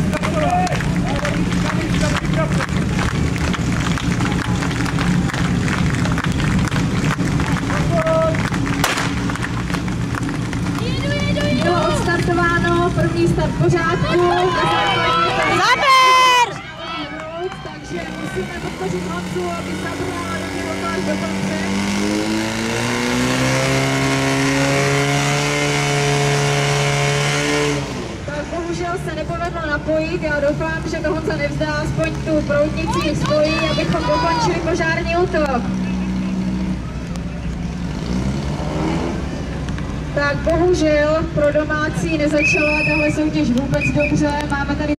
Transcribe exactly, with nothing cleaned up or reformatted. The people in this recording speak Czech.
Bylo odstartováno, první start pořádku. Zaber! Takže musíme podpořit Honzu, aby zabrala do něho až do konce. Tak bohužel se nepovedlo napojit, já doufám, že to Honza nevzdá aspoň tu proudnici spojí, abychom dokončili požární útok. Tak bohužel pro domácí nezačala tahle soutěž vůbec dobře, máme tady